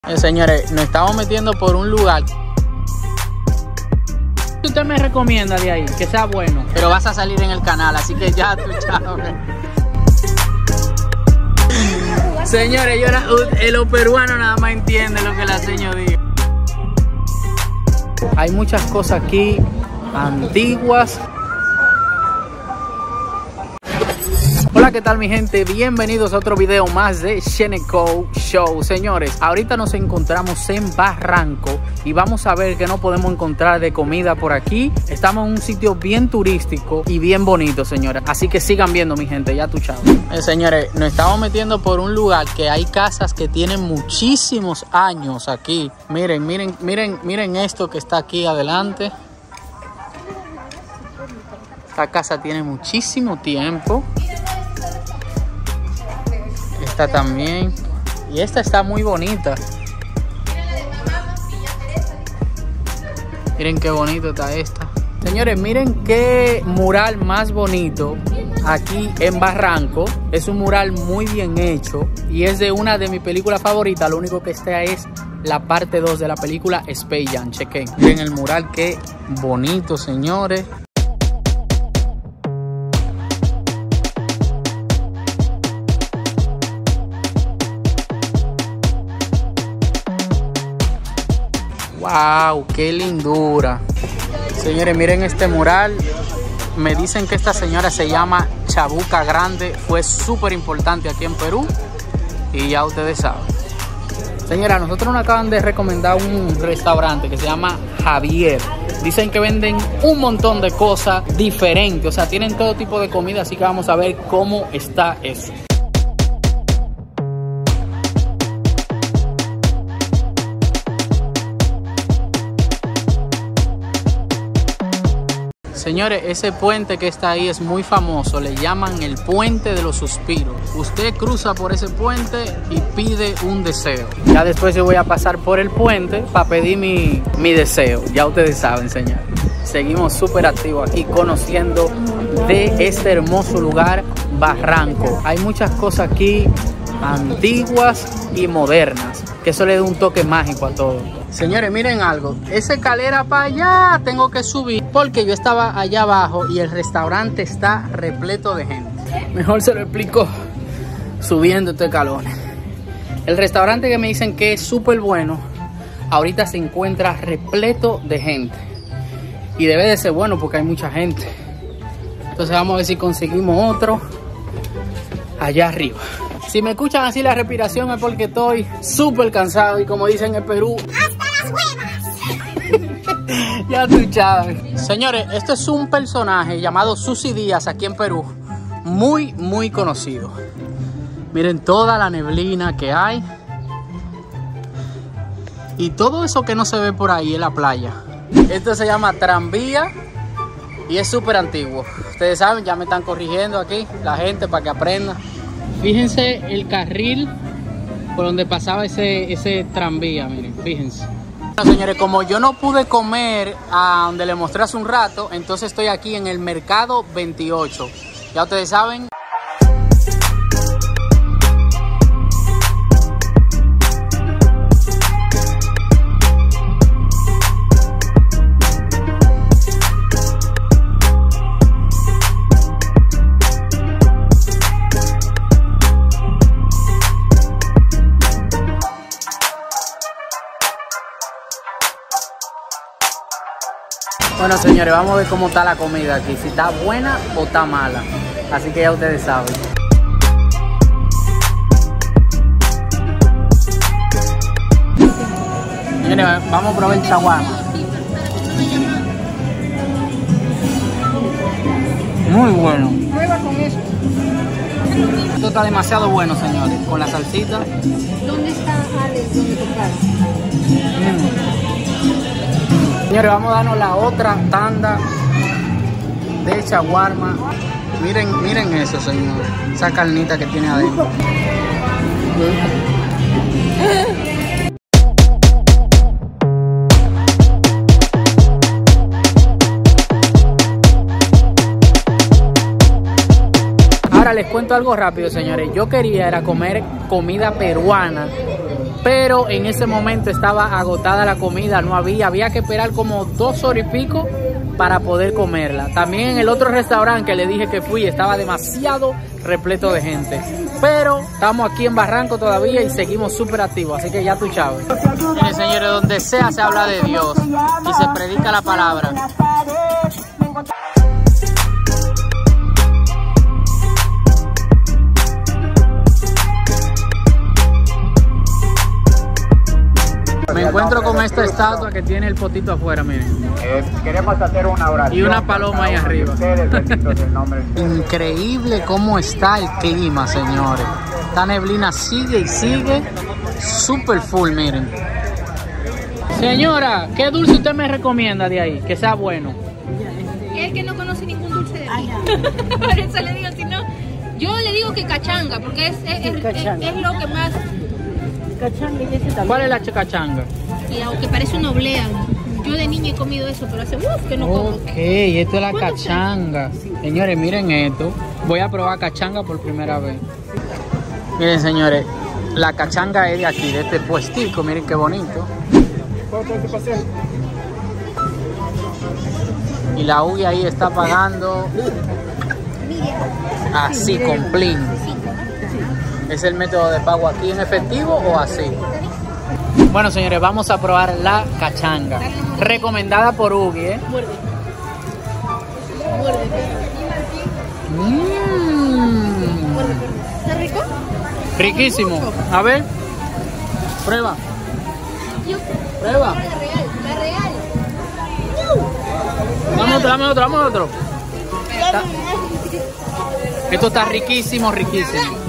Señores, nos estamos metiendo por un lugar. Usted me recomienda de ahí, que sea bueno. Pero vas a salir en el canal, así que ya tú sabes. Señores, los peruanos nada más entienden lo que la señora dice. Hay muchas cosas aquí antiguas. Hola, ¿qué tal mi gente? Bienvenidos a otro video más de Sheneco Show. Señores, ahorita nos encontramos en Barranco y vamos a ver qué nos podemos encontrar de comida por aquí. Estamos en un sitio bien turístico y bien bonito, señores. Así que sigan viendo, mi gente, ya tú chao. Señores, nos estamos metiendo por un lugar que hay casas que tienen muchísimos años aquí. Miren esto que está aquí adelante. Esta casa tiene muchísimo tiempo. Esta también. Y esta está muy bonita. Miren qué bonito está esta. Señores, miren qué mural más bonito aquí en Barranco. Es un mural muy bien hecho y es de una de mis películas favoritas. Lo único que está es la parte 2 de la película Space Jam. Chequen. Miren el mural, qué bonito, señores. ¡Wow! ¡Qué lindura! Señores, miren este mural. Me dicen que esta señora se llama Chabuca Grande. Fue súper importante aquí en Perú. Y ya ustedes saben. Señora, nosotros nos acaban de recomendar un restaurante que se llama Javier. Dicen que venden un montón de cosas diferentes. O sea, tienen todo tipo de comida. Así que vamos a ver cómo está eso. Señores, ese puente que está ahí es muy famoso, le llaman el Puente de los Suspiros. Usted cruza por ese puente y pide un deseo. Ya después yo voy a pasar por el puente para pedir mi deseo. Ya ustedes saben, señores. Seguimos súper activos aquí conociendo de este hermoso lugar, Barranco. Hay muchas cosas aquí antiguas y modernas, que eso le da un toque mágico a todo. Señores, miren algo, esa escalera para allá tengo que subir porque yo estaba allá abajo y el restaurante está repleto de gente. Mejor se lo explico subiendo estos escalones. El restaurante que me dicen que es súper bueno, ahorita se encuentra repleto de gente. Y debe de ser bueno porque hay mucha gente. Entonces vamos a ver si conseguimos otro allá arriba. Si me escuchan así la respiración es porque estoy súper cansado y como dicen en Perú, ¡hasta las huevas! Ya tú sabes. Señores, este es un personaje llamado Susy Díaz aquí en Perú, muy conocido. Miren toda la neblina que hay y todo eso que no se ve por ahí en la playa. Esto se llama tranvía y es súper antiguo. Ustedes saben, ya me están corrigiendo aquí la gente para que aprenda. Fíjense el carril por donde pasaba ese tranvía, miren, fíjense. Bueno, señores, como yo no pude comer a donde les mostré hace un rato, entonces estoy aquí en el Mercado 28. Ya ustedes saben. Bueno, señores, vamos a ver cómo está la comida aquí, si está buena o está mala. Así que ya ustedes saben. Señores, vamos a probar el shawarma. Muy bueno. Prueba con eso. Esto está demasiado bueno, señores, con la salsita. ¿Dónde está Alex? ¿Dónde tocar? Señores, vamos a darnos la otra tanda de shawarma. Miren eso, señores. Esa carnita que tiene adentro. Ahora les cuento algo rápido, señores. Yo quería era comer comida peruana pero en ese momento estaba agotada la comida, no había que esperar como 2 horas y pico para poder comerla. También en el otro restaurante que le dije que fui estaba demasiado repleto de gente, pero estamos aquí en Barranco todavía y seguimos súper activos, así que ya tú sabes. Miren, señores, donde sea se habla de Dios y se predica la palabra. Me encuentro con esta estatua que tiene el potito afuera, miren. Queremos hacer una oración. Y una paloma ahí arriba. Nombre. Increíble cómo está el clima, señores. Esta neblina sigue y sigue súper full, miren. Señora, ¿qué dulce usted me recomienda de ahí? Que sea bueno. Es que no conoce ningún dulce de aquí. Por eso le digo, si no, yo le digo que cachanga, porque es lo que más... Cachanga y ese también. ¿Cuál es la cachanga? Y aunque parece una oblea. Yo de niña he comido eso, pero hace que no como. Ok, esto es la cachanga. Señores, miren esto. Voy a probar cachanga por primera vez. Miren, señores, la cachanga es de aquí, de este puestico. Miren qué bonito. Y la Ugi ahí está pagando así, con plin. ¿Es el método de pago aquí en efectivo o así? Bueno, señores, vamos a probar la cachanga. Recomendada por Ugi, ¿eh? Muerde. ¿Está rico? Riquísimo. A ver. Prueba. Prueba. La real. Dame otro. Esto está riquísimo, riquísimo.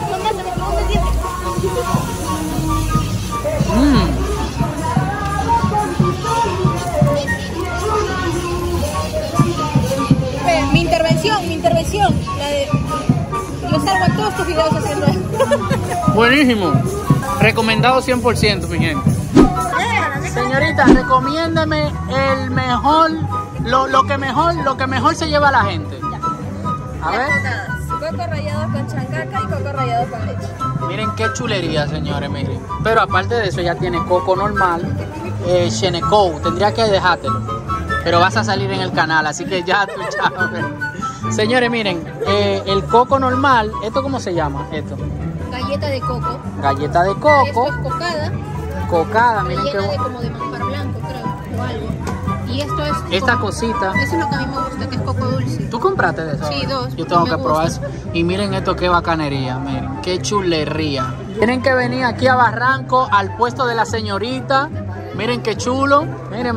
Mi intervención, la de... Yo salgo a todos tus videos haciendo esto. Buenísimo, recomendado 100%, mi gente. Señorita, recomiéndeme el mejor, lo que mejor se lleva a la gente. A ver. Coco rallado con chancaca y coco rallado con leche. Miren qué chulería, señores, miren. Pero aparte de eso ya tiene coco normal, Sheneko, tendría que dejártelo. Pero vas a salir en el canal, así que ya tú sabes. Señores, miren, el coco normal, ¿esto cómo se llama? Esto. Galleta de coco. Galleta de coco. Esto es cocada. Cocada, miren qué de como de manjar blanco, creo, o algo. Y esto es... Esta cosita. Eso es lo que a mí me gusta, que es coco dulce. ¿Tú compraste de eso? Sí, 2. Yo tengo que probar eso. Y miren esto, qué bacanería, miren, qué chulería. Tienen que venir aquí a Barranco, al puesto de la señorita. Miren qué chulo. Miren.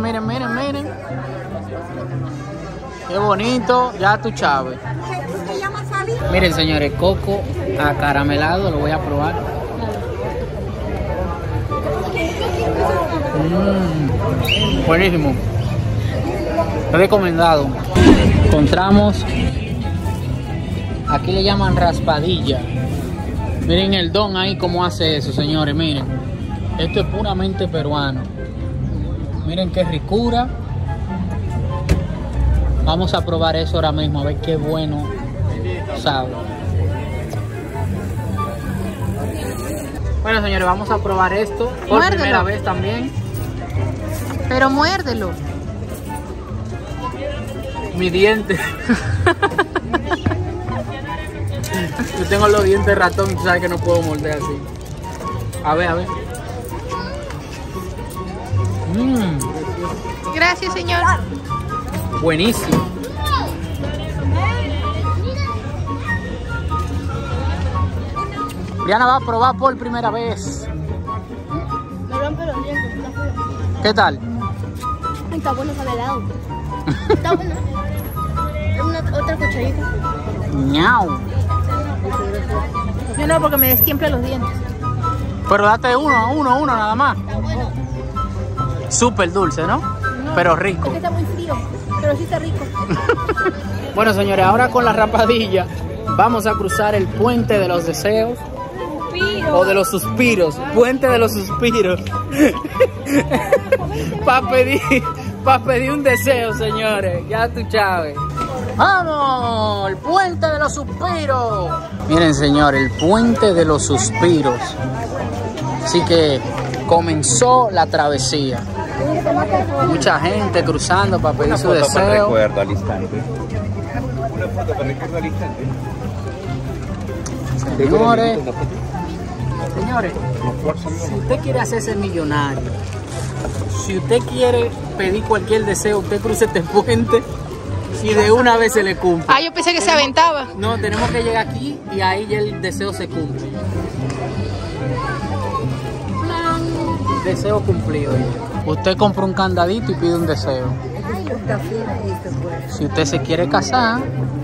Qué bonito, ya tú sabes. Miren, señores, coco acaramelado, lo voy a probar. Buenísimo. Recomendado. Encontramos, aquí le llaman raspadilla. Miren el don ahí cómo hace eso, señores, miren. Esto es puramente peruano. Miren qué ricura. Vamos a probar eso ahora mismo, a ver qué bueno sabe. Bueno, señores, vamos a probar esto por Muérdelo. primera vez también. Pero muérdelo. Mi diente. Yo tengo los dientes ratón, tú sabes que no puedo morder así. A ver. Gracias, señor. Buenísimo. Briana va a probar por primera vez. Me rompe los dientes. ¿Qué tal? Está bueno, sabe helado. Está bueno. Otra cucharita. Ñau. Yo no, porque me destiempla los dientes. Pero date uno nada más. Súper dulce, ¿no? Pero rico. Es que está muy frío, pero sí está rico. Bueno, señores, ahora con la raspadilla vamos a cruzar el puente de los deseos. O de los suspiros. Puente de los suspiros. Para pedir un deseo, señores. Ya tú sabes. ¡Vamos! El puente de los suspiros. Miren, señores, el puente de los suspiros. Así que comenzó la travesía. Mucha gente cruzando para pedir su deseo. Recuerdo al instante. Una foto para recuerdo al instante. Señores, si usted quiere hacerse millonario, si usted quiere pedir cualquier deseo, usted cruce este puente y de una vez se le cumple. Ah, yo pensé que se aventaba. No, tenemos que llegar aquí y ahí ya el deseo se cumple. Deseo cumplido. Usted compra un candadito y pide un deseo. Si usted se quiere casar,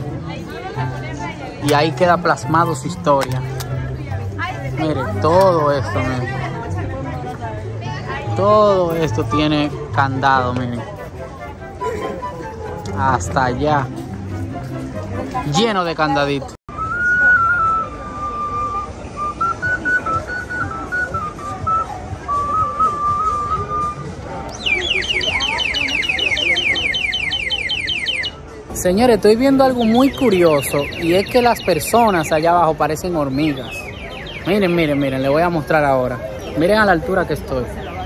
y ahí queda plasmado su historia. Mire, todo esto, mire. Todo esto tiene candado, miren. Hasta allá. Lleno de candaditos. Señores, estoy viendo algo muy curioso y es que las personas allá abajo parecen hormigas. Miren, miren, miren, le voy a mostrar ahora. Miren a la altura que estoy.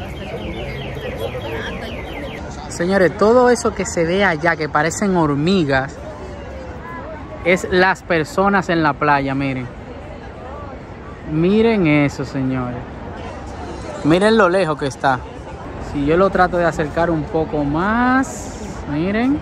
Señores, todo eso que se ve allá que parecen hormigas es las personas en la playa, miren. Miren eso, señores. Miren lo lejos que está. Si yo lo trato de acercar un poco más, miren.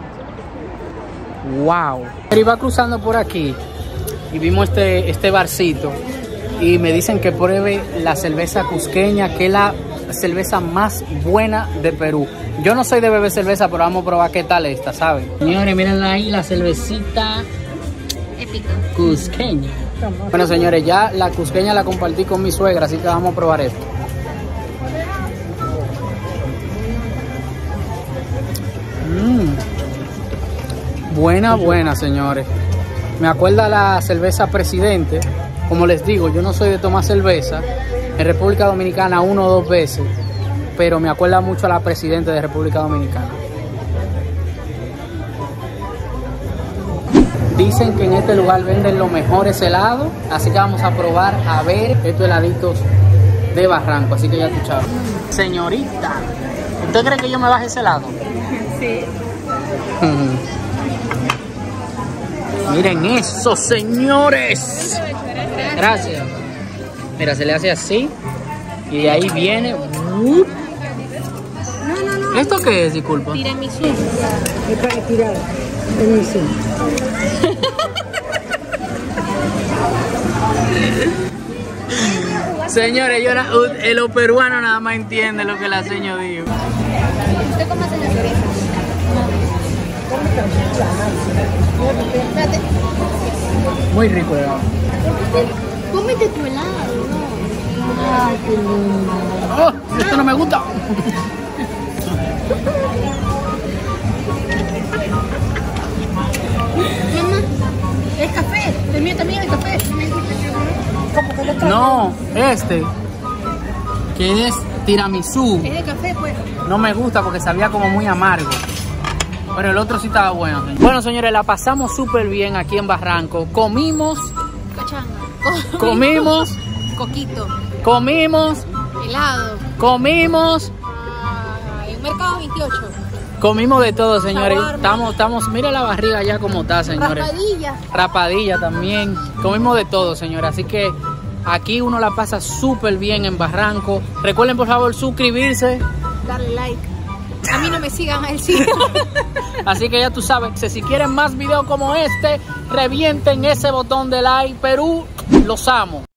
Wow. Iba cruzando por aquí y vimos este barcito y me dicen que pruebe la cerveza cusqueña, que es la cerveza más buena de Perú. Yo no soy de beber cerveza, pero vamos a probar qué tal esta, ¿saben? Señores, miren ahí la cervecita Épica. cusqueña. Bueno, señores, ya la cusqueña la compartí con mi suegra, así que vamos a probar esto. Buena, buena, señores. Me acuerda la cerveza Presidente. Como les digo, yo no soy de tomar cerveza. En República Dominicana 1 o 2 veces. Pero me acuerda mucho a la Presidente de República Dominicana. Dicen que en este lugar venden los mejores helados. Así que vamos a probar a ver estos heladitos de Barranco. Así que ya escucharon. Señorita, ¿usted cree que yo me baje ese helado? Sí. Miren eso, señores. Gracias. Mira, se le hace así. Y de ahí viene. No. ¿Esto qué es? Disculpa. Tiramisú. Es para tirar. Señores, los peruanos nada más entienden lo que la señora dijo. ¿Usted cómo hace la cerveza? Espérate. Muy rico, ¿verdad? Cómete tu helado, ¿no? Ay, qué lindo. Oh, esto no me gusta. Mamá, el café. El mío también, el café. No, que es tiramisú. Es de café, pues. No me gusta porque sabía como muy amargo. Pero el otro sí estaba bueno. Bueno, señores, la pasamos súper bien aquí en Barranco. Comimos. Cachanga. Comimos. Coquito. Comimos. Helado. Comimos. En Mercado 28. Comimos de todo, señores. Shawarma. Estamos, mira la barriga ya como está, señores. Raspadilla. Rapadilla también. Comimos de todo, señores. Así que aquí uno la pasa súper bien en Barranco. Recuerden, por favor, suscribirse. Darle like. A mí no me sigan, a él sí. Así que ya tú sabes, que si quieren más videos como este, revienten ese botón de like. Perú, los amo.